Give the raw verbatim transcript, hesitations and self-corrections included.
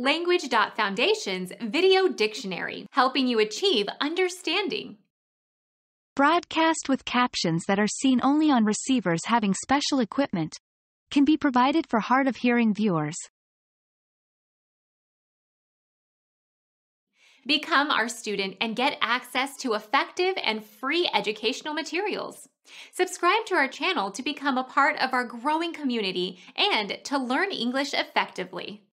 Language.Foundation's Video Dictionary, helping you achieve understanding. Broadcast with captions that are seen only on receivers having special equipment can be provided for hard-of-hearing viewers. Become our student and get access to effective and free educational materials. Subscribe to our channel to become a part of our growing community and to learn English effectively.